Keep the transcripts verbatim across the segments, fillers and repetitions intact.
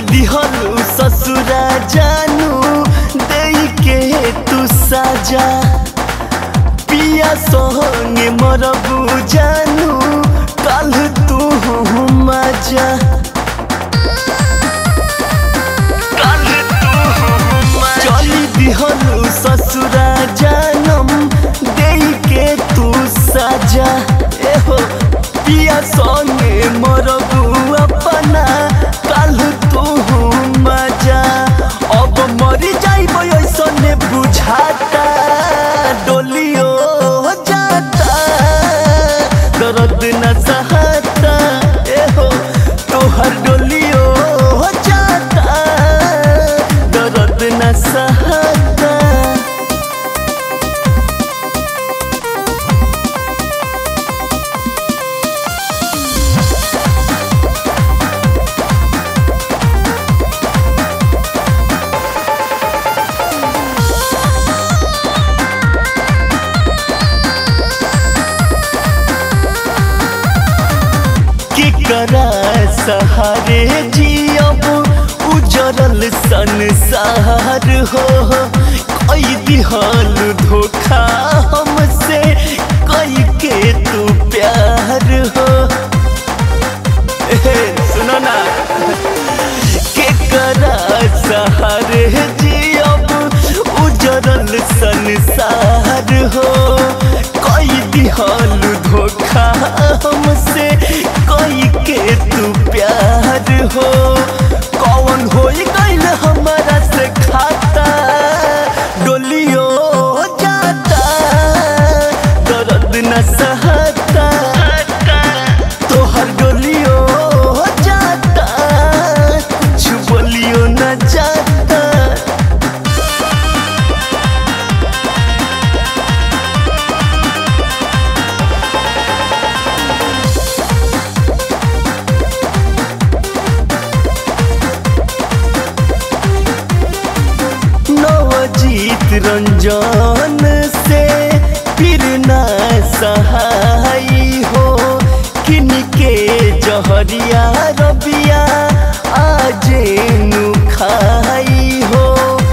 दिहलू ससुरा जानू दे के तू साजा पिया संगे मरबू जानू कल तू मजा चली दिहलू ससुरा जानम दे के तू साजा एहो पिया संगे मरबू अपना कल तू मजा अब मरी जाइब ऐसने बुझाता डोलियो जाता दर्द न सहता एहो तोहर डोलियो जाता दर्द न सहता। करा सहारे जियब उजरल संसार हो कई दिहल धोखा हमसे कई के तू प्यार हो सुनो ना के करा सहारे जियब उजरल संसार हो कई दिहल धोखा हमसे कई के तू प्यार हो कौन हो गइल हमारा से खाता डोलियो जाता दर्द न सहता तोहर डोलियो जाता कुछ बोलियो न जाता। जीत रंजन से फिर ना सहाई हो किनके जहरिया रबिया आजे नु खाई हो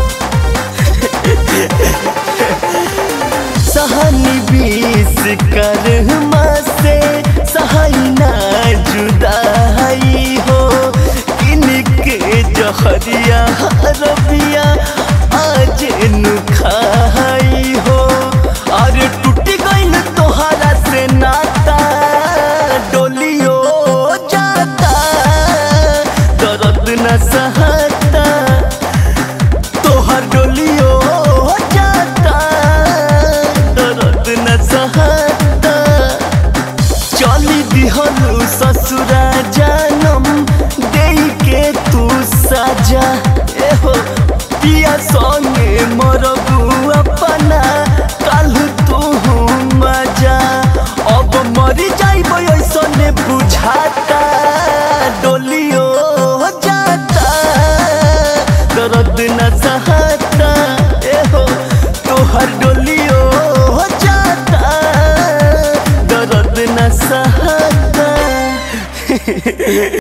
सहनी बीस कर्मा से सहाई ना जुदाई हो किनके जहरिया रबिया आज नु खाई हो अरे टूट गइल तोहरा से नाता डोलियो जाता दर्द न सहता तोहर डोलियो जाता दर्द न सहता चली दिहलू ससुरा जानम दे के तू साजा एहो पिया संगे मरबू अपना कल तू मजा अब मरी जाइब ऐसने बुझाता डोलियो जाता दर्द न सहता एहो तोहर डोलियो जाता दर्द न सहता।